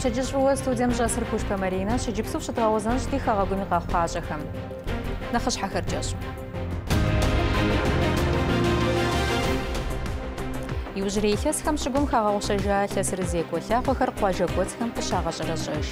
شجشوا ستوديوم جاسر كوشبا مارينا شجبسوف شتراوزان شتي خاغومي قاقاجخم نخش حخرجش يوجري خم شغوم خاغوشجا لسر زيكو لاخو خر قواجوتخم قشاغشرشش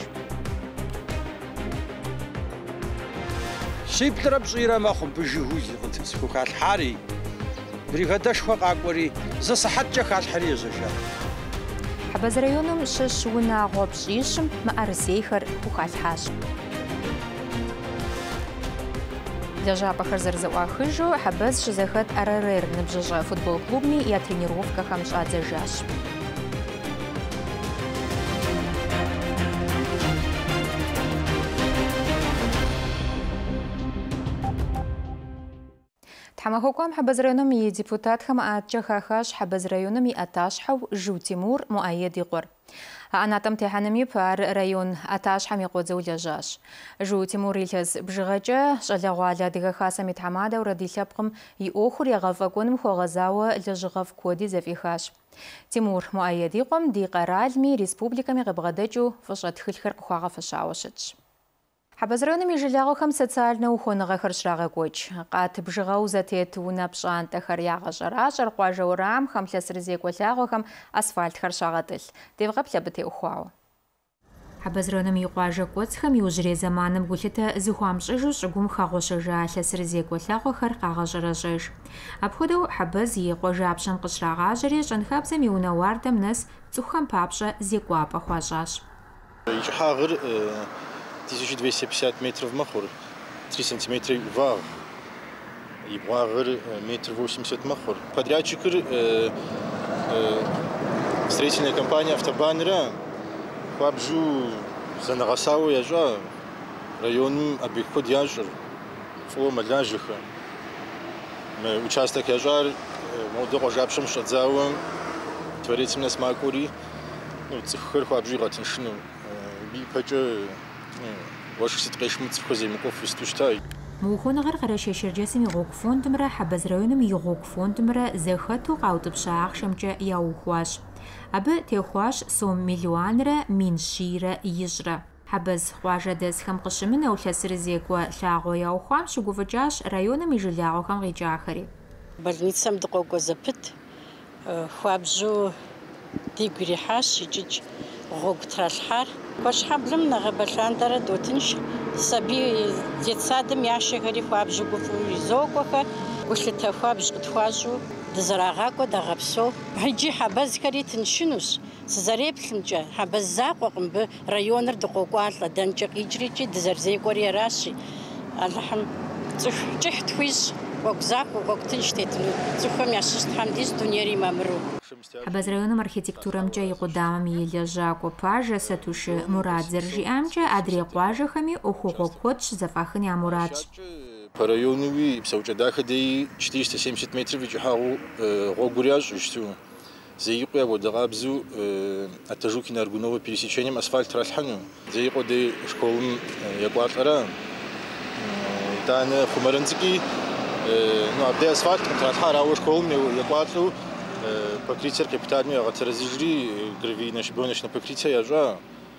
شيبلر بصيره ما خم بجهوز قنتسكو كالحاري بريغاداش خاقوري ز صحتك كالحري زجا حبز ريونم شش ونا غوبشيشم ما ارسيخر وخالحاش دجا بخر زرزوا خجو حبز شزخت اررر نبججا فوتبол клубни я тренировка хамш адзежаш تحمهوكم حبز ريونم депутат хам атчахахаш حبز ريونم аташхав жу Тимур مؤيد يقر أنا تم تحنمي بار ريون أتاش حمي قوزو لجاش جو تيمور يلز بجغجة شلغوالا دغا خاصة متحمادة وردي لبقم يأخر يغفقون مخوغزاوة لجغف كودي زفيخاش تيمور مؤيد يقوم دي قرال مي ريسبوبليكا مي غبغدجو فشغت خلخر قخواغا فشاوشتش حبز ريونم يجلاغو خم социально ухонага хыршрага гоч قات بجغاو زتيت ونبشان تخر ياغشراجر قواجورام خم لسرزي قولاغو خم اسفالت خرشاغتل ديفغبلا بتي اخواو حبز ريونم يقواجا قوتخم يوجري زمانم قلتا زخوامشجو شغوم خاغوشجا لسرزي قولاغو خر قاغشراجش ابخدو حبز يقواجا بشن قشراغاجري شنخابزم يونواردم ناس تخم بابشا زيقوابا خواجاش يجحاغر 1250 метров махур, 3 сантиметра вар, и вагр метр 80 махур. Подрядчик строительная компания автобанера, хабжу за Нагасау яжа, район обиход яжар, фома ляжиха. Мы участок яжар, молодого жабшим шадзауем, творится мне смакури, ну цифр хабжу ратиншину, би паче موخونغر قرشي شرجسمي غوك فوندمرا حبز ريونم يغوك فوندمرا زخاتو قاوت بشاخ شمجا ياوخواش أب تيخواش سوم مليونرا من شيرا يجرا حبز خواجا دز خم قشمنا وشسر زيكوا شاغو ياوخوام شغوفجاش ريونم يجلاغو خم غيجاخري برنيتسم دقوقو زبت خوابجو ديقري حاش يجيج غوك ترالحار باش حبلم نغبلان دوتنش سبي детсадым яшэгъэри хуабжьу изокӏуэхэ гулъытэ хуабжь къытхуащӏу дызэрагъакӏуэ дагъэпсэу иджы хьэбэзхэри тыншынущ сызэреплъымкӏэ хьэбэз закъуэкъым мыбы районыр дыкъокӏуалӏэ дэнкӏэ къикӏричӏи дызэрызекӏуэри аращи Аллахьым цӏыху кӏыхь тхуищӏ гъуэгу захуэ гъуэгу тынш тетыну цӏыхухэм ящыщ Тхьэм диз дунейр имэмыру. حبز ريونم архитектурамча يقدامم يلجاكو пажа сатуши Мурад зержиамча адри قواجخами охуго котш зафахын я Мурадж. По району псауча дахади 470 метров вичахау гогуряж что зейқя водагабзу атажуки наргунова пересечением асфальт ралхану зейқо де школам якватара тане хумаранцики ну абде асфальт ралхара ау школам якватлу покрытие капитальное, а разъезжали гравий наш боночное покрытие яжа,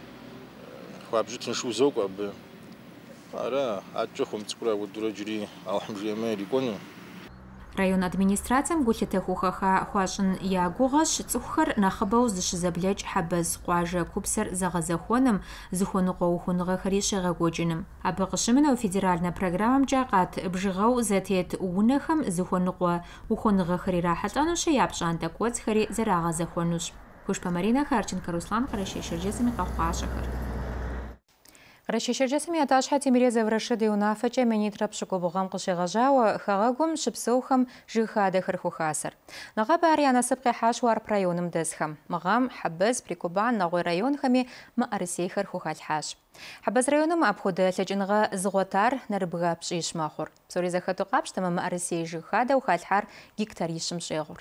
хабжутин шузок аб, ара, отчухом цкура вот дурачили, алхамжиме рикону. Район администрациям гулъытэ хухаха хуашӏын ягугъэщ цӏыхухэр нэхъыбэу зыщызэблэкӏ хьэбэз къуажэ купсэр зэгъэзэхуэным, зыхуэныкъуэ ухуныгъэхэри щегъэгуэкӏыным. Абы къыщымынэу федеральнэ программэмкӏэ къат бжыгъэу зэтет унэхэм зыхуэныкъуэ ухуныгъэхэр ирахьэлӏэнущи, япщӏантэ кӏуэцӏхэри зэрагъэзэхуэнущ. Кушпа Марина, Харченко Руслан, Къэрэщей Шэрджэсым и къэхъуащэхэр. Къэрэщей Шэрджэсым я тащхьэ Темирей Зэврашыд и унафэкӏэ минитрэ пщыкӏубгъэм къыщегъэжьауэ хэгъэгум щыпсэухэм жыг хадэхэр хухасэр. Нэгъабэ ар я насып къехьащ Уарп районым дэсхэм. Мыгъэм Хьэбэз, Прикубан, Нэгъуей районхэми мыӏэрысейхэр хухалъхьащ. Хьэбэз районым апхуэдэ лъэкӏыныгъэ зыгъуэтар нэрыбга пщӏищ мэхъур. Псори зэхэту къапщтэмэ мыӏэрысей жыг хадэу халъхьар гектар ищым щӏегъур.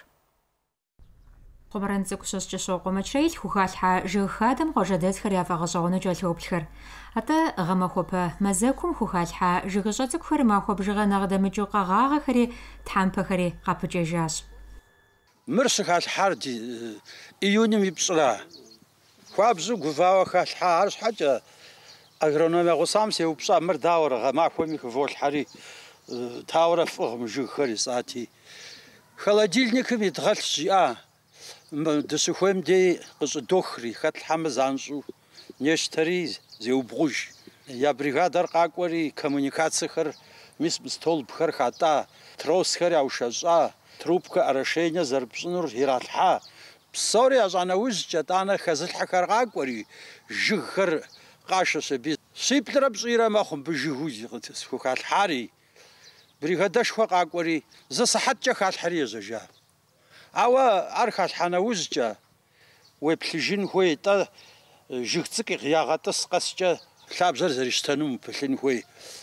Хъумэрэн цӏыкӏу щыщӏокъумэкӏрей хухалъхьэ жыг хадэм къуажэдэсхэр яфӏэгъэщӏэгъуэну кӏэлъоплъхэр. Атӏэ гъэмахуэпэ мэзэкум хухалъхьэ жыгыщӏэ цӏыкӏухэр махуэ бжыгъэ нэхъ дэмыкӏыу къэгъагъэхэри тхьэмпэхэри къапыкӏэжащ. Мыр щыхалъхьар июнем и пщӏыра Хуабжу гувао халха аршхаджа агрономия гусам сеупша мыр даура гамахуми хволхари таура фгм жихари сати холодильниками дгалшиа дсухем де qış'dохри хатлхам заншу нештари зеубгуж я бригадар каквари коммуникациехэр мис столбхэр хата тросхэр аушаша трубка орошения зарпшнур иралха псори ажанауж жатана хазлхэр каквари жихэр qashse bi sipler bzira maxum bjiguzi khal hari brigadash khwa qaqwari za sahatja khal hari zaja awa arkhal hanawuzja weblijin khoyta jigtsik yagatas qasja labzar zarishtanum plin khoy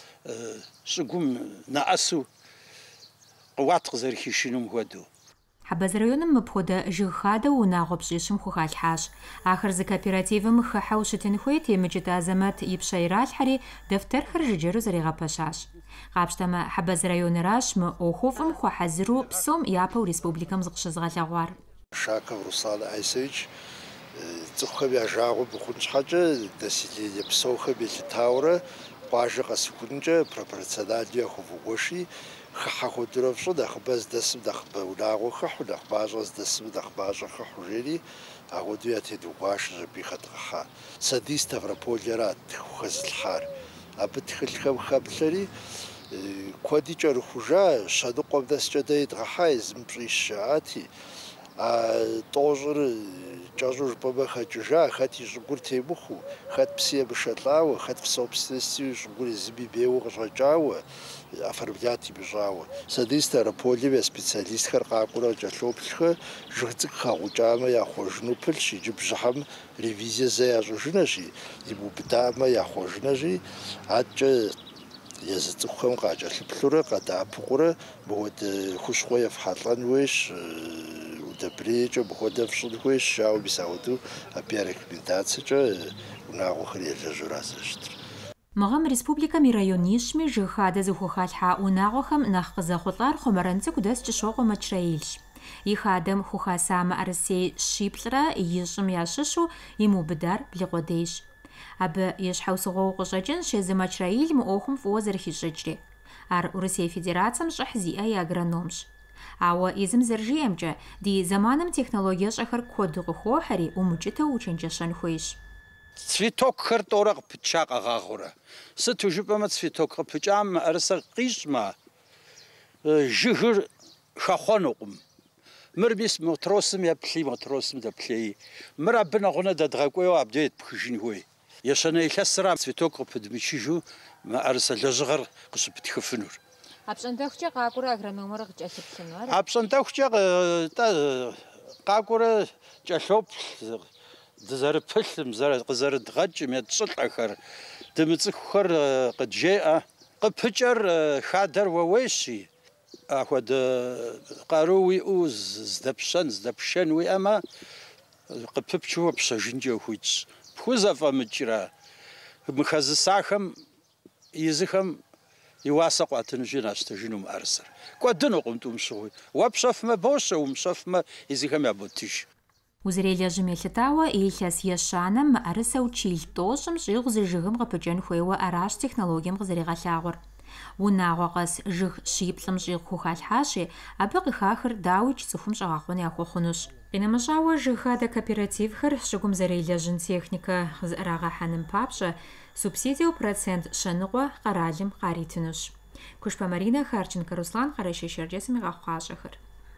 sugum naasu qwatq zarkhishinum khodu Хабаз районым мыпхода жыхада унагъопшӏишым хухалъхьащ. Ахэр зы кооперативым хыхьэу щытын хуейт, емыкӏыт Азэмэт ипшъэ иралъхьэри дэфтэрхэр жыджэру зэригъэпэщащ. Къапщтэмэ Хабаз районыращ мы ӏохъуфӏым хуахьэзыру псом япэу республикэм зыкъыщызгъэлъэгъуар. Шаков Руслан Айсович цӏыхухэм я жагъуэ быхъун щхьэкӏэ население псохэм елъытауэрэ къуажэ къэсыхункӏэ пропорциональнэу яхуэвыгъуэши хыхьэ хуэдурэ фщӏы нэхъыбэ здэсым нэхъыбэ унагъуэ хыхьу, нэхъ мащӏэ здэсым нэхъ мащӏэ хыхьу жери ахуэдэу ятедугъуащ жэбий хэдгъэхьа. Садий Ставрополерат хухэзылъхьар. Абы тхылъхэм хэплъэри куэди кӏэрыхужа щэныкъуэм нэскӏэ дэ едгъэхьа езым пщӏищ щыӏати, а тӏощӏыр кӏэщӏу жыпӏэмэ хэкӏыжа, хэт и щӏыгур темыхуу, хэт псы емышэлӏауэ, хэт собственностью щӏыгур езыми бейуэ къыщӏэкӏауэ, оформлят имыщӏауэ. Садий Ставрополым я специалистхэр къакӏуэрэ кӏэлъоплъхэ жыг цӏыкӏу хэгъукӏамэ яхъуэжыну пылъщ, иджы бжьыхьэм ревизие зэ ящӏыжынэщи, имыубыдамэ яхъуэжынэщи, адэкӏэ езы цӏыхухэм къакӏэлъыплъурэ къэдапыкъурэ мыуэдэ хущхъуэ ефхьэлӏэн хуейщ, удабрейкӏэ мыхуэдэ фщӏын хуейщ, ауэ мис ауэдэу абы я рекомендациекӏэ унагъуэхэр елэжьэра зэщытыр. Мыгъэм республикэм и район ищми жыг хадэ зыхухалъхьа унагъуэхэм нэхъ къызэхъулӏар Хъумэрэн цӏыкӏу дэс Кӏыщокъуэ Мэчрэилщ. И хадэм хухаса мыӏэрысей щиплӏрэ ищӏым ящыщу имыубыдар Бликъуэдейщ. Абы и щхьэусыгъуэу къыщӏэкӏынщ езы Мэчрэил мы ӏуэхум фӏыуэ зэрыхищӏыкӏри. Ар Урысей Федерацием щӏыхь зиӏэ и агрономщ. Ауэ езым зэрыжиӏэмкӏэ, ди зэманым технологие щӏэхэр куэду къыхуохьэри, умыкӏытэу учэнджэщэн хуейщ. Цветокхэр тӏорэ къыпыча къэгъагъуэрэ. Сыту жыпӏэмэ цветок къыпычам мыӏэрысэр къищӏмэ, жыгыр хэхъуэнукъым. Мыр мис мотросым еплъи, мотросым дэплъеи. Мыр абы нэгъунэ дэдгъэкӏуейуэ абдей етпхыжын хуей. Ещанэ илъэсырам цветок къыпыдмычыжу мыӏэрысэ лэжьыгъэр къыщыпытхыфынур. Апщӏондэхукӏэ къакӏуэрэ агрономыр къыкӏэлъыплъыну ара? Апщӏондэхукӏэ къакӏуэрэ кӏэлъоплъ дызэрыпылъым, къызэрыдгъэкӏым етщӏылӏэхэр, дымыцӏыхухэр къыджеӏэ. Къыпыкӏэр хадэр уэуейщи, ахуэдэ къару уиӏэу здэпшэн уиӏэмэ, къыпыпчыу пщэжынкӏэ ухуитщ. Пхузэфӏэмыкӏрэ мыхэзысахэм езыхэм и уасэ къуатыныжи нэщтэжыну мыӏэрысэр. Кӏуэдынукъым тӏумыщыгъуи. Уэ пщэфмэ бощэ, умыщэфмэ езыхэм яботыж. Узэрелэжьым елъытауэ илъэс ещанэм мыӏэрысэу чил тӏощӏым щӏигъу зы жыгым къыпыкӏэн хуейуэ аращ технологием къызэригъэлъагъуэр. Унагъуэ къэс жыг щиплӏым щӏигъу хухалъхьащи, абы къыхахыр дауичӏ цӏыхум щӏэгъэхъун яхуэхъунущ. Къинэмыщӏауэ жыг хадэ кооперативхэр щыгум зэрелэжьын техникэ зыӏэрагъэхьэным папщӏэ, субсидиеу процент щэныгъуэ къэралым къаритынущ. Кушпэ Маринэ, Харченко Руслан, Къэрэщей Шэрджэсым и къэхъуащэхэр.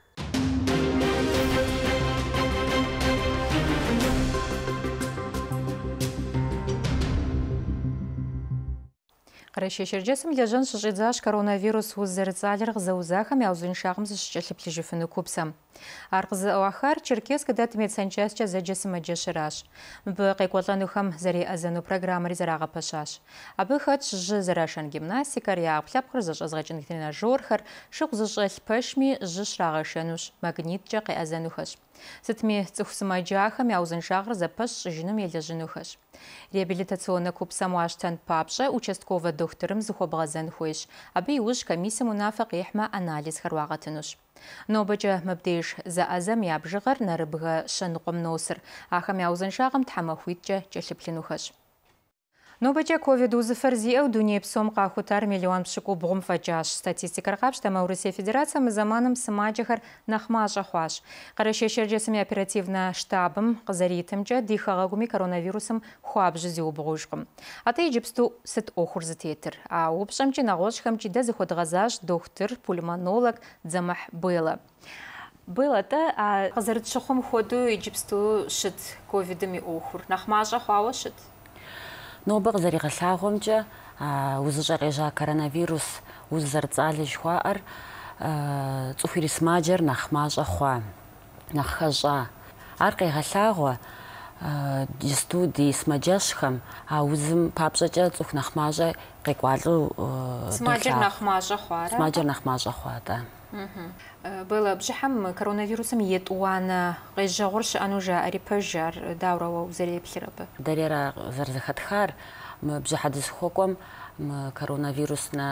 Къэрэщей Шэрджэсым лэжьэн щыщӏидзащ коронавирус уз зэрыцӏалэр къызэузахэм я узыншагъым зыщыкӏэлъыплъыжыфыну купсэм. Ар къызэӏуахар Черкесск дэт медсанчасткӏэ зэджэ сымэджэщыращ. Мыбы къекӏуэлӏэнухэм зэреӏэзэну программэри зэрагъэпэщащ. Абы хэтщ жьы зэрашэн гимнастикэр, ягъу лъэпкъыр зыщӏэзгъэкӏын тренажёрхэр, шыгъу зыщӏэлъ пэшми жьы щрагъэшэнущ, магниткӏэ къеӏэзэнухэщ. Сытми цӏыху сымаджахэм я узыншагъыр зэпэщ щӏыжыным елэжьынухэщ. Реабилитационнэ купсэм уащтэн папщӏэ участковэ дохутырым зыхуэбгъэзэн хуейщ. Абы иужь комиссием унафэ къихьмэ анализхэр уагъэтынущ. Нобэджэ мыбдеж зэӏэзэм ябжыгъэр нэрыбгъэ шэныкъуэм носыр. Ахэм я узыншагъэм тхьэмахуитӏкӏэ кӏэлъыплъынухэщ. Нобэджэ ковид узыфэр зиӏэу дуней псом къахутар миллион пщыкӏубгъум фэкӏащ. Статистикэр къапщтэмэ Урысия Федерацием заманым сымаджэхэр нэхъ мащӏэ хъуащ. Къэрэщей оперативнэ штабым къызэритымкӏэ ди хэгъэгуми коронавирусым хуабжьу зиубгъужкъым. Атэ иджыпсту сыт ӏуэхур зытетыр? А упщӏэмкӏи нэгъуэщӏхэмкӏи дэ зыхуэдгъэзащ дохутыр, пульмонолог Дзэмыхь Белла. Белла, тэ къызэрытщыхъум хуэдэу иджыпсту щыт ковидым и ӏуэхур? Нэхъ мащӏэ хъуауэ щыт? Нобэ къызэригъэлъагъуэмкӏэ узыщӏэ къежьа коронавирус уз зэрыцӏалэ жыхуаӏэр цӏыху ирисмаджэр нэхъ мащӏэ хъуа, нэхъ хэщӏа. Ар къегъэлъагъуэ джысту ди сымаджэщхэм а узым папщӏэкӏэ цӏыху нэхъ мащӏэ къекӏуалӏэу сымаджэр нэхъ мащӏэ хъуарэ? Сымаджэр нэхъ мащӏэ хъуа, да. Белла, бжьыхьэм коронавирусым етӏуанэ къежьэгъур щыӏэну жаӏэри пэжщ, ар дауэрэ уэ узэреплъыр абы? Дэрера зэрызэхэтхар мы бжьыхьэ дызыхуэкӏуэм мы коронавирус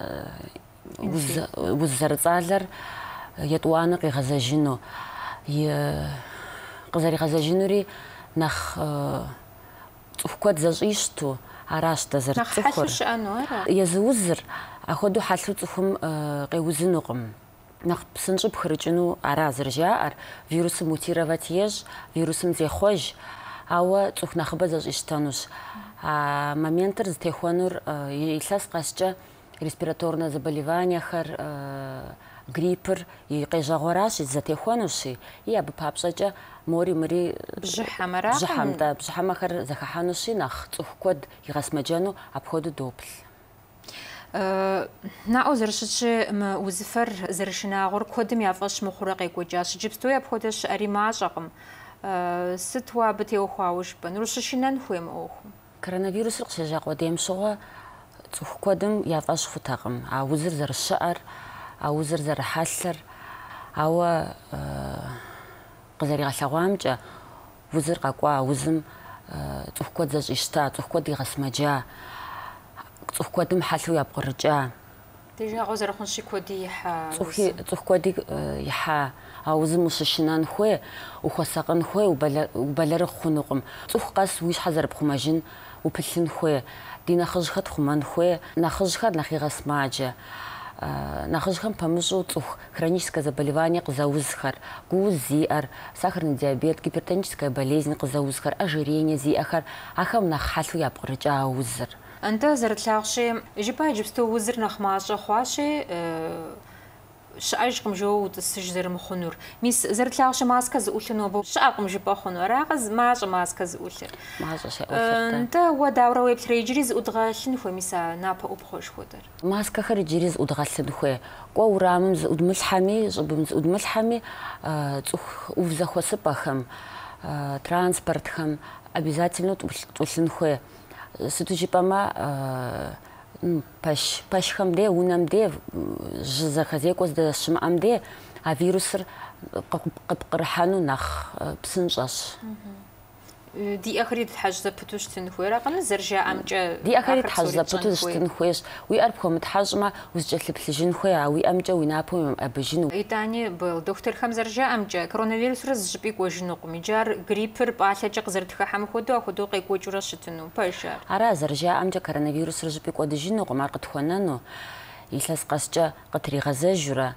уз зэрыцӏалэр етӏуанэ къигъэзэжыну. Къызэригъэзэжынури нэхъ цӏыху куэд зэщӏищту аращ дэ зэрыцӏыхур. Нэхъ хьэлъу щыӏэну ара? Езы узыр апхуэдэу хьэлъу цӏыхум къеузынукъым. Нэхъ псынщӏэ пхырыкӏыну ара зэрыжаӏэр. Вирусым мутировать ещӏ, вирусым зехъуэж, ауэ цӏыху нэхъыбэ зэщӏищтэнущ. А моментыр зытехуэнур илъэс къэскӏэ респираторнэ заболеваниехэр, гриппыр и къежьэгъуэращ, зэтехуэнущи, и абы папщӏэкӏэ мори мыри бжьыхьэм, да, бжьыхьэмэхэр зэхыхьэнущи, нэхъ цӏыху куэд игъэсмэджэну апхуэдэу доплъ. Наӏуэ зэрыщытщи, мы узыфэр зэрышынагъуэр куэдым я фӏэщ мыхъурэ къекӏуэкӏащ. Иджыпсту апхуэдэ щыӏэри мащӏэкъым. Сыт уэ абы теухуауэ жыпӏэн? Ущыщынэн хуейм ӏуэхум? Коронавирусыр къыщежьа къудейм щыгъуэ цӏыху куэдым я фӏэщ хъутэкъым. А узыр зэрыщыӏэр, а узыр зэрыхьэлъэр, ауэ къызэригъэлъэгъуамкӏэ узыр къэкӏуа, узым цӏыху куэд зэщӏищта, цӏыху куэд игъэсмэджа, цӏыху куэдым хьэлъэу ябгъурыкӏа. Дежагъуэ зэрыхъунщи куэди ихьа. Цӏыху куэди ихьа. А узым ущыщынэн хуей, ухуэсакъын хуей, убэлэрыгъ хъунукъым. Цӏыху къэс уи щхьэ зэрыпхъумэжын упылъын хуей. Ди нэхъыжьхэр тхъумэн хуей. Нэхъыжьхэр нэхъ игъэсмаджэ. Нэхъыжьхэм пэмыщӏу цӏыху хроническое заболевание къызэузхэр, гуз зиӏэр, сахарный диабет, гипертоническая болезнь къызэузхэр, ожирение зиӏэхэр, ахэм нэхъ хьэлъэу ябгъурыкӏа узыр. Антэ зэрытлъагъущи, жыпӏэ иджыпсту узыр нэхъ мащӏэ хъуащи, щыӏэжкъым жэуэ утӏысыж зэрымыхъунур. Мис зэрытлъагъущи маскэ зыӏулъыну абы щыӏэкъым жыпӏэ хъуну. Аракъэ мащӏэ маскэ зыӏулъыр. Мащӏэ щеӏулъыр. Антэ уэ дауэрэ уеплърэ иджыри зыӏудгъэлъын хуей, мис а напэ ӏупхъуэ жыхуэдэр? Маскэхэр иджыри зыӏудгъэлъын хуей. Кӏуэ урамым зыӏудмылъхьэми, щӏыбым зыӏудмылъхьэми, цӏыху ӏув зэхуэсыпӏэхэм, транспортхэм обязательно тӏулъын хуей. Сыту жыпӏэмэ, пэшхэм де, унэм де, жьы зэхэзекӏуэ здэщымыӏэм де, а вирусыр къыпкърыхьэну нэхъ псынщӏэщ. Диӏэхэри тхьэжь зэпыту щытын хуейракъэ, зэрыжаӏэмкӏэ? Диӏэхэри тхьэжь зэпыту щытын хуейщ. Уи ӏэр пхуэмытхьэщӏмэ, узыкӏэлъыплъыжын хуей, а уи ӏэмкӏэ уи напэм уемыӏэбыжын. Итӏани, Белла, дохутырхэм зэрыжаӏэмкӏэ, коронавирусыр зыщӏыпӏи кӏуэжынукъым. Иджы ар гриппыр пӏалъэкӏэ къызэрытхыхьэм ахуэдэу къекӏуэкӏыурэ щытыну. Пэжщ ар? Ара зэрыжаӏэмкӏэ коронавирусыр жыпӏи кӏуэдыжынукъым, ар къытхуэнэну. Илъэс къэскӏэ къытригъэзэжурэ,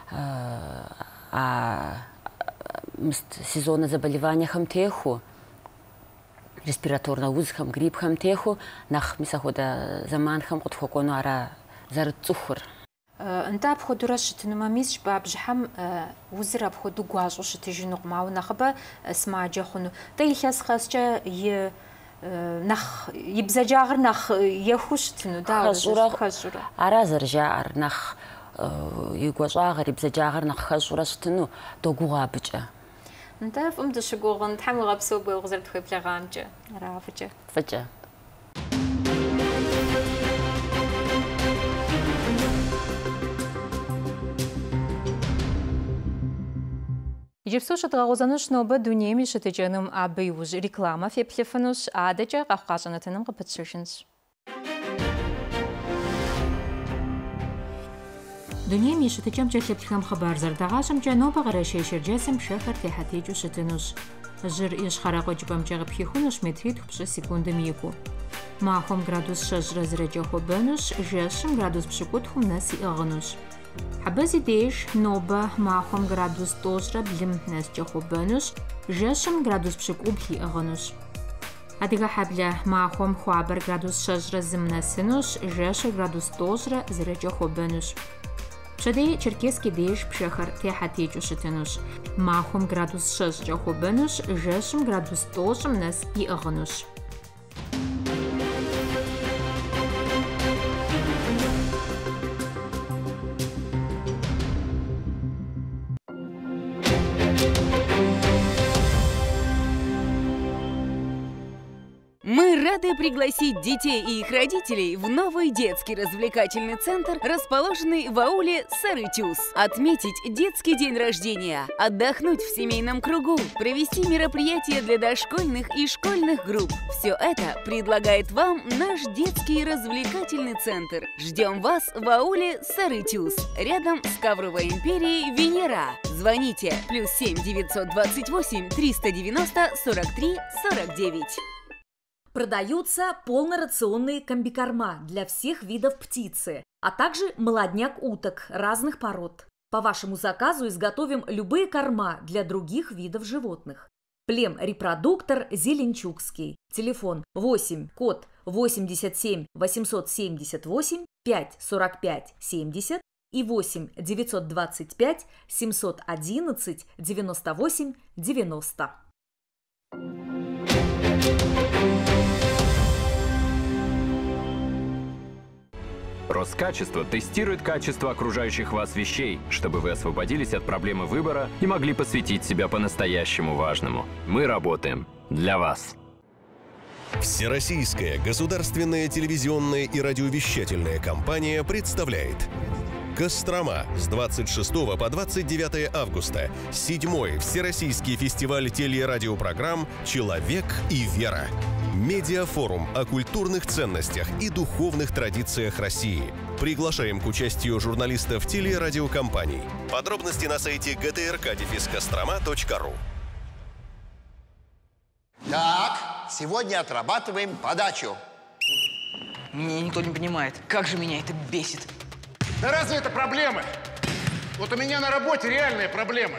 сезоннэ заболеваниехэм теху, респираторнэ узхэм, гриппхэм теху, нэхъ мис ахуэдэ зэманхэм къытхуэкӏуэну ара зэрытцӏыхур. Nt'a apxuedure şıtınume mis ş'babjıhem vuzır apxuedu guaş'u şıtıjınukhım, au nexhıbe smace xhunu. Te yilhes xesç'e nakh yibzecağır nakh yexu şıtınu da xeş'ure. Ara zerja'er nakh yiguaş'ağır yibzecağır nakh xeş'ure şıtınu doguğa abıç'e. Nt'a f'ım dışıguğın them ğepseu beu khızerıtxueplheğamç'e. Ara fıç'e. Fıç'e. Иджыпсту щытыгъэгъузэнущ нобэ дунейм и щытыкӏэным абы иужь рекламэ феплъыфынущ, адэкӏэ къэхъуащӏэнытыным къыпытщыжынщ. دنيا ميشتكم جلبتكم خبر زردغاشم جنوب غرشي شرجاسم شخر تحتيجو شتنوش جر إيش خرق وجبم جغب بيخونوش متريد بش سكوند ميكو معهم градус 6 разрежа хобенуш жешим градус пшикутхум наси ыгынуш حبزي ديش نوبة معهم градус 10 بلم ناس хобенуш жешим градус пшикубхи ыгынуш Адыга حبلة معهم خوابر градус 6 разым насынуш жеши градус 10 зрежа хобенуш Шадей черкесский деш пшехар техатечу шитенуш. Махом градус 6 жахобенуш, жешим градус 10 нас и агнуш. Мы рады пригласить детей и их родителей в новый детский развлекательный центр, расположенный в ауле Сарычус. Отметить детский день рождения, отдохнуть в семейном кругу, провести мероприятия для дошкольных и школьных групп. Все это предлагает вам наш детский развлекательный центр. Ждем вас в ауле Сарычус, рядом с Ковровой империей Венера. Звоните +7 928 390 43 49. Продаются полнорационные комбикорма для всех видов птицы, а также молодняк уток разных пород. По вашему заказу изготовим любые корма для других видов животных. Плем-репродуктор зеленчукский. Телефон 8, код 87 878 5 45 70 и 8 925 711 98 90. Роскачество тестирует качество окружающих вас вещей, чтобы вы освободились от проблемы выбора и могли посвятить себя по-настоящему важному. Мы работаем для вас. Всероссийская государственная телевизионная и радиовещательная компания представляет Кострома с 26 по 29 августа. 7-й Всероссийский фестиваль телерадиопрограмм «Человек и вера». Медиафорум о культурных ценностях и духовных традициях России. Приглашаем к участию журналистов телерадиокомпаний. Подробности на сайте gtrk-kosтрoma.ru. Так, сегодня отрабатываем подачу. Меня никто не понимает. Как же меня это бесит. Да разве это проблемы? Вот у меня на работе реальные проблемы.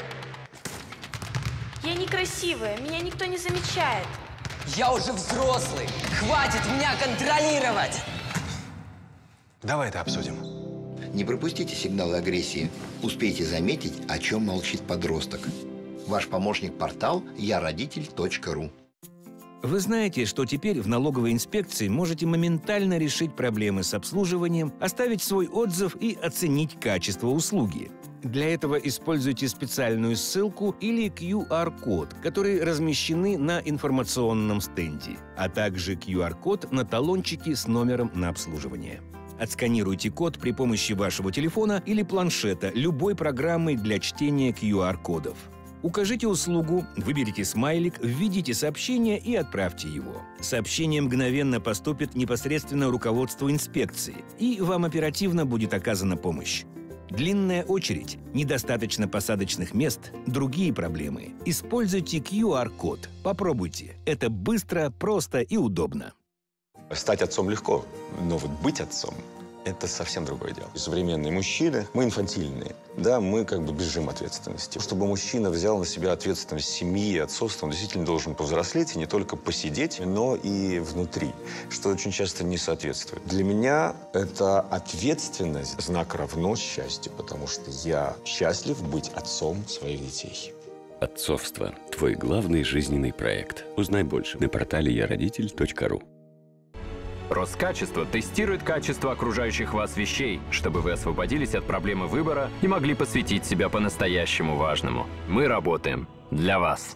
Я некрасивая, меня никто не замечает. Я уже взрослый. Хватит меня контролировать. Давай это обсудим. Не пропустите сигналы агрессии. Успейте заметить, о чем молчит подросток. Ваш помощник-портал яродитель.ру. Вы знаете, что теперь в налоговой инспекции можете моментально решить проблемы с обслуживанием, оставить свой отзыв и оценить качество услуги. Для этого используйте специальную ссылку или QR-код, которые размещены на информационном стенде, а также QR-код на талончике с номером на обслуживание. Отсканируйте код при помощи вашего телефона или планшета любой программой для чтения QR-кодов. Укажите услугу, выберите смайлик, введите сообщение и отправьте его. Сообщение мгновенно поступит непосредственно руководству инспекции, и вам оперативно будет оказана помощь. Длинная очередь, недостаточно посадочных мест, другие проблемы. Используйте QR-код. Попробуйте. Это быстро, просто и удобно. Стать отцом легко, но вот быть отцом – это совсем другое дело. Современные мужчины, мы инфантильные, да, мы как бы бежим ответственности. Чтобы мужчина взял на себя ответственность семьи и отцовства, он действительно должен повзрослеть и не только посидеть, но и внутри, что очень часто не соответствует. Для меня это ответственность, знак равно счастью, потому что я счастлив быть отцом своих детей. Отцовство – твой главный жизненный проект. Узнай больше на портале яродитель.ру. Роскачество тестирует качество окружающих вас вещей, чтобы вы освободились от проблемы выбора и могли посвятить себя по-настоящему важному. Мы работаем для вас.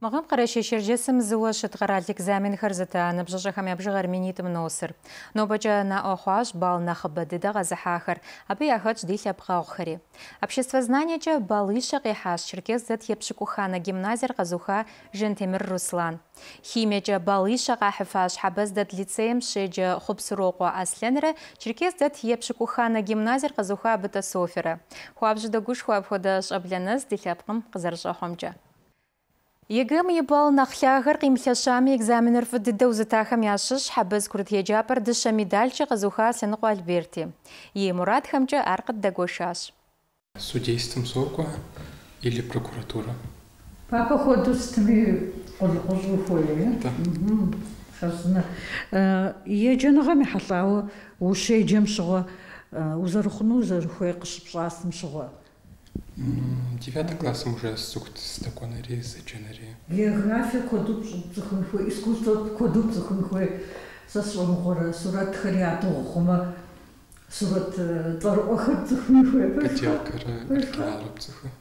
Мағам қарашы шержесім зуы шытғарал экзамен харзыта набжыжахам ябжығар менитім носыр. Но бача на охуаш бал на хабадыда газахахар, абы яхач диль абғауқхари. Обществознание ча балыша қихаш черкес зет епшикухана гимназер газуха Жентемир Руслан. Химия ча балыша қахифаш хабаз дат лицеем шеджа хубсуроқу асленера черкес зет епшикухана гимназер газуха абыта софера. Хуабжыда гуш хуабходаш абляныз диль абғым қызаржахомча. Егем ебал нахлягар қимлашами экзаменер в дедеузатахам яшыш хабыз курт ежапар дыша медальчы қызуха сенқу Альберти. Е Мурат хамча арқыт дагошаш. Судейством сорква или прокуратура? Папа ходу с теми ожухоли. Да. Хазна. Еженагами хатау ушей джемшого узарухну зарухой кшпшасм шого. 9 классом уже сукт стаконари, зачинари. География коду цухмхой, искусство коду цухмхой со своим гора сурат хариату хума сурат тарохат цухмхой. Катиакара археолог цухмхой.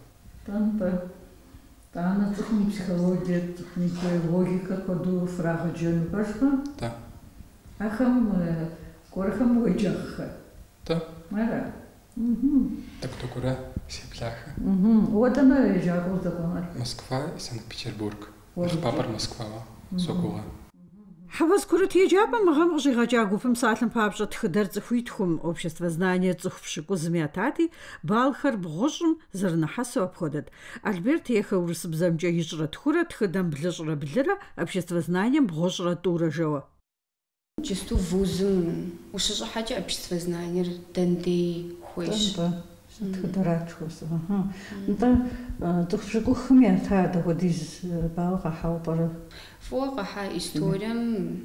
Там цухмхой психология, цухмхой логика коду фрага джен башка. Да. Ахам корхам уйджаха. Да. Мара. Так кто куда? Сепляха. Вот она и жагу законар. Москва и Санкт-Петербург. Папар Москва, Сокола. Хавас курат ежаба махам жигачагу фим салам папжат хыдар цхуитхум общество знания цхувшику змятати балхар бгожм зернахасу обходят. Альберт ехал в Рсбзамджа ежрат хурат хыдам ближра блира общество знанием бгожра тура жева. Чисто вузом ушажахача общество знания данди хуйш. تدراتشوس انت تخشكو خميات هذا وديز باغا حاوبر فوقها историям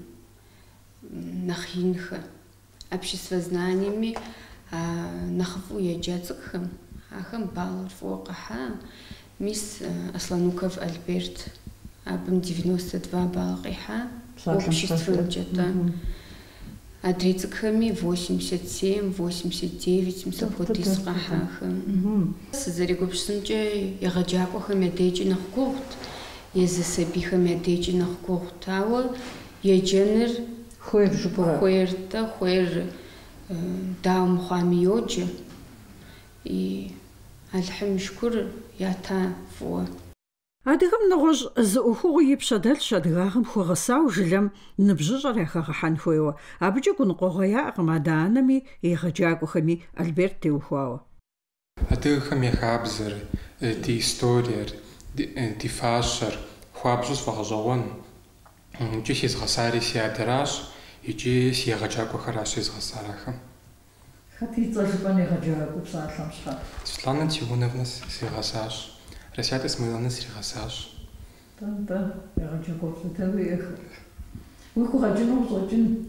нахинха общество знаниями нахву яджацкхам ахам балр фоқаха мис Аслануков Альберт абым 92 балгиха общество джата Адрицкхами 87, 89 мсапхотис қахахам. Сызаригупшсынче ягаджакохами адейчи нахкурт, езасабихами адейчи нахкурт. Ава яджанер хуерта, хуер даумхами йоджа. И алхамшкур ята фуа. Адыгам ногож зуху ипшадал шадгахам хугасау жилам нбжжар яхахан хуева. Абджи кун қоғая ағмаданами ягаджагухами Альберт теухуава. Адыгам яхабзар, ди историер, ди фашар, хуабжус вағжауан. Джи сизгасари сиадыраш, и джи сиягаджагухара сизгасарахам. Хати цажбан ягаджагу псаатламшха. Светлана Тигуновна сигасаш. Расята Смойловна сригасаш. Да, я хочу купить их. Вы хотите очень.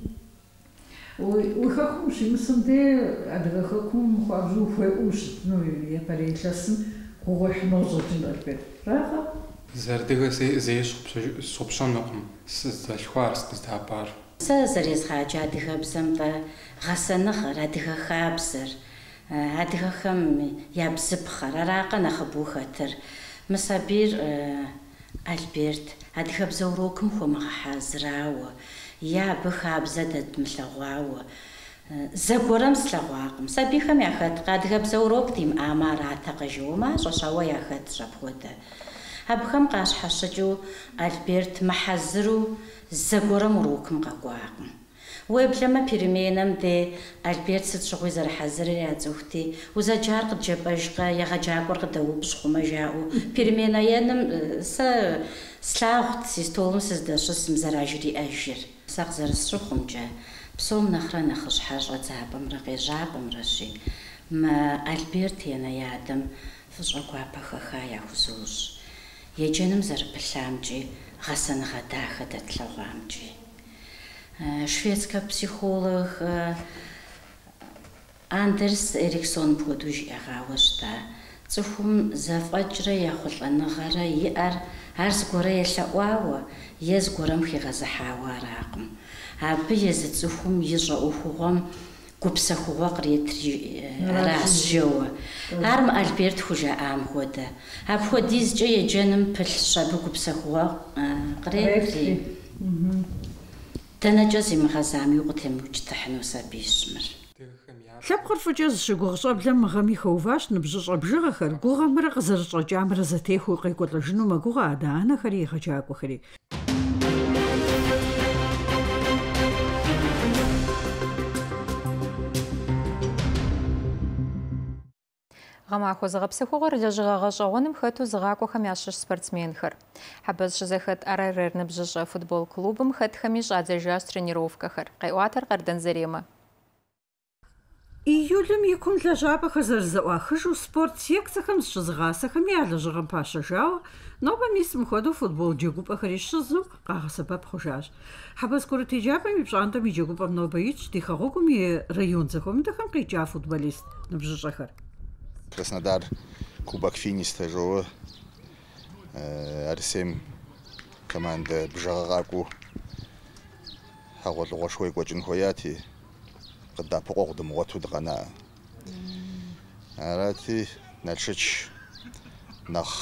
Вы хакум шимсанде, а да хакум хажу фуш, ну я паренчасн, кого хнозотин Альберт. Раха? Зардыга зееш собшанокм залхварс дапар. Сазарис хаджа дихабзамта гасанах радиха хабсер. Адыгахам ябзыпхар араqa нахабухатыр. Мысабир Альберт адыгабза урокым хуэмыгъэхьазырауэ, ябы хабзэ дэтмылъэгъуауэ, зэгуэрэм слъэгъуакъым. Сабийхэм яхэткъэ адыгабзэ урок димыӏамэ аратэкъэ жыуэмэ щӏэщӏауэ яхэтщ апхуэдэ. Абыхэм къащхьэщыкӏыу Альберт мэхьэзыру зэгуэрэм урокым къэкӏуакъым. Уеблэмэ переменэм де Альберт сыт щыгъуи зэрыхьэзырыр ядзыхути, узэджар къыджепӏэжкъэ, егъэджакӏуэр къыдэупщӏ хъумэ жаӏэу, переменэ еным сэ слъагъут си столым сыздэщысым зэражриӏэжыр. Сэ къызэрысщыхъумкӏэ, псом нэхърэ нэхъыщхьэ щӏэдзапӏэмрэ къежьапӏэмрэщи, мы Альберт енэядэм фӏыщӏэ гуапэ хэха яхузощӏ. Еджэным зэрыпылъамкӏи, гъэсэныгъэ дахэ дэтлъэгъуамкӏи. Шведский психолог Андерс Эриксон пхуэдэу жиӏэгъауэ щыта. Цӏыхум зэфӏэкӏрэ ехъулӏэныгъэрэ иӏэр ар зыгуэрэ елъэӏуауэ е зыгуэрэм хигъэзыхьауэ аракъым. Абы езы цӏыхум и щӏэӏуэхугъуэм гупсахуга кретри расжева. Арм Альберт хужа амхода. Абходизже едженем пэл шабу гупсахуга кретри. Танаджазим газами угтемуч тахнуса бишмер. Лъэпкъыр фӀыкӀэ зыщыгугъ-щӀэблэм мыгъэми хэуващ ныбжьыщӀэ-бжыгъэхэр, гугъэмрэ къызэрыщӀэкӀамрэ зэтехуэу къекӀуэлӀэжыну мэгугъэ адэ-анэхэри егъэджакӀуэхэри. Гъэмахуэ зыгъэпсэхугъуэр лэжьыгъэ гъэщӀэгъуэным хэту зыгъакӀуэхэм ящыщ спортсменхэр. Хьэбэз щызэхэт РРР ныбжьыщӀэ футбол клубым хэтхэми щӀадзэжащ тренировкэхэр. КъеӀуатэр Къардан Зэремэ. Июлым и кум лэжьапӀэхэр зэрызэӀуахыжу спорт секцэхэм зыщызыгъасэхэми я лэжьыгъэм пащэжауэ, нобэ мис мыхуэдэу футбол джэгупӀэхэри щызу къагъэсэбэп хъужащ. Хьэбэз курыт еджапӀэм и пщӀантӀэм и джэгупӀэм нобэ итщ ди Хэгъуэгум и район зэхуэмыдэхэм къикӀа футболист ныбжьыщӀэхэр. Краснодар Кубок Финиста жоуэ Арсем команда бжыгъэкъакӀуэу хьэгъуэлӀыгъуэ шхуей кӀуэкӀын хуеяти, къыдапыкъуэгъу дымыгъуэту дыкъэна. Арати Налшыч нэхъ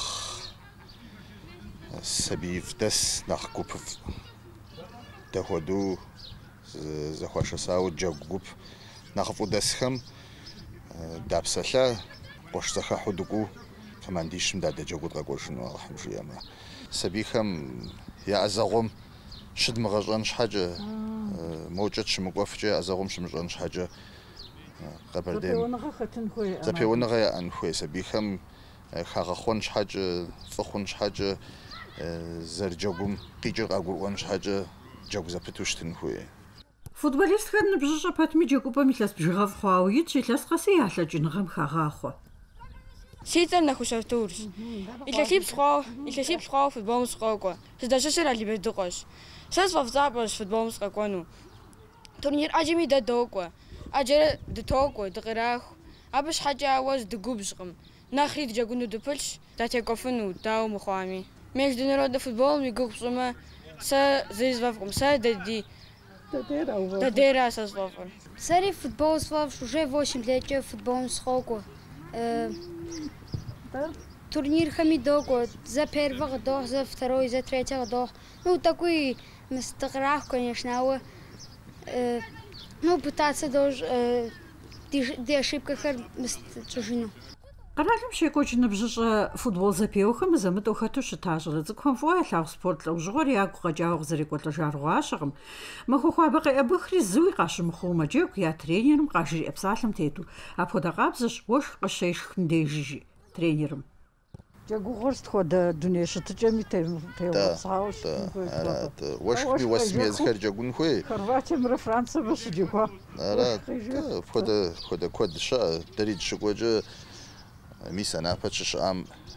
сабиив дэс, нэхъ гупыф дэхуэдэу зэхуашэсауэ джэгу гуп нэхъыфӀу дэсхэм дапсэлъэ къуэш зэхэхьу дыкӀуу командищым дадэджэгуу дкъэкӀуэжыну ахьым жиӀэмэ. Сабийхэм я Ӏэзэгъуэм щыдмыгъэщӀэн щхьэкӀэ, мокӀэ щымыкӀуэфкӀэ Ӏэзэгъуэм щымыщӀэн щхьэкӀэ Къэбэрдей зэпеуэныгъэ яӀэн хуей. Сабийхэм хагъэхъуэн щхьэкӀэ, фӀыхъун щхьэкӀэ, зэрыджэгум къикӀыр къагурыӀуэн щхьэкӀэ джэгу зэпыту щытын хуей. Футболистхэр ныбжьыщӀэ пэтми джэгупӀэм илъэс бжыгъэфӀ хъуауэ итщ, илъэс къэси я лъэкӀыныгъэм хагъахъуэ. Си цӀэр Нэхущ Артурщ. ИлъэсипщӀ хъуауэ футболым сыкъокӀуэ. Сыздэщыщыр Алибердыкъуэщ. Сэ сфӀэфӀцӀапӀэщ футболым сыкъэкӀуэну. Турнир Ӏэджэми дэ докӀуэ. Ӏэджэрэ дытокӀуэ, дыкъраху. Абы щхьэкӀэ ауэ здыгубжкъым. Нэхъри дыджэгуну дыпылъщ, датекӀуэфыну, дауэ мыхъуами. Международный футболым и гугъу пщӀымэ, сэ зыри сфӀэфӀкъым. Сэ Дадера сэ сфӀэфӀыр. Сэри футбол сфӀэфӀщ, уже 8 леткӀэ футболым сыкъокӀуэ. Турнирхэми докӀуэ. За первый къыдохь, за второй, за третий къыдохь. Ну, такой дыкъраху, конечно, ауэ пытаться ди ошибкэхэр мыстщӀыжыну. Къэралым щекӀуэкӀ ныбжьыщӀэ футбол зэпеуэхэм зэмытӀэу хэту щытащ. ЦӀыкӀухэм фӀыуэ ялъагъу спорт лӀэужьыгъуэр ягу къэкӀауэ къызэрекӀуэлӀэжа аргъуащэкъым. Махуэ хуабэ къеӀэбыхри зыуи къащымыхъуу мэджэгу я тренерым къажриӀэ псалъэм тету. Апхуэдэ къабзэщ уэшх къыщешх ndежыжи тренерым. Джэгугъэр стхуэдэ дуней щытыкӀэми теугъэпсауэ щытын хуей. Уэшхми уэсым езыхэр джэгун хуей. Хорватиемрэ Франциемрэ щыджэгуа. Фхуэдэ куэд щыӀэ. Дэри дыщыкӀуэкӀэ мис анапэкӀэ щыӀам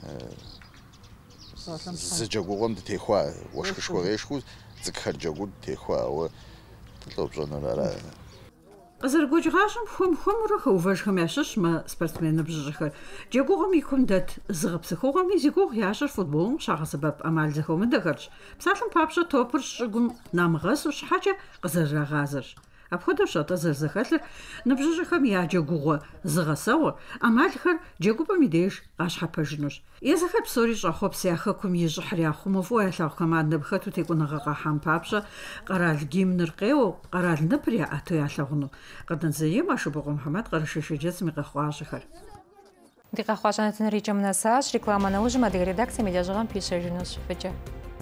зы джэгугъуэм дытехуа. Уэшхышхуэ къешхыу цӀыкӀухэр джэгуу дытехуа. Ауэ дылӀэупщӀэнур ара. КъызэрыгуэкӀыгъащӀэм хуэм-хуэмурэ хэувэжхэм ящыщ мы спортсмен ныбжьыщӀэхэр. Джэгугъэм и кум дэт зыгъэпсэхугъуэми зи гугъу ящэр футболым щагъэсэбэп Ӏэмал зэхуэмыдэхэрщ. Псалъэм папщӀэ топыр щӀыгум намыгъэсу щхьэкӀэ къызэрырагъазэрщ. Апхуэдэу щӀэтӀэ зэрызэхэлъыр ныбжьыщӀэхэм я джэгугъуэ зыгъэсэуэр Ӏэмалхэр джэгупӀэм и деж къащхьэпэжынущ. Езыхэр псори щӀэхъуэпс я хэкум и щӀыхьыр яхъумэ фӀыуэ ялъагъу командэ хэту текӀуэныгъэ къахьам папщӀэ къэрал гимныр къеуэу, къэрал ныпыр яӀэту ялъагъуну. Къардан Зэремэ, Ашыбыгъуэ Мухьэмэд, Къэрэшей Шэджэцым и къэхъуащэхэр. Ди къэхъуащӀэныр икӀэм нэсащ. Реклама нэужьым адыгэ редакцием и лэжьыгъэм пищэжынущ. Фыкӏэ.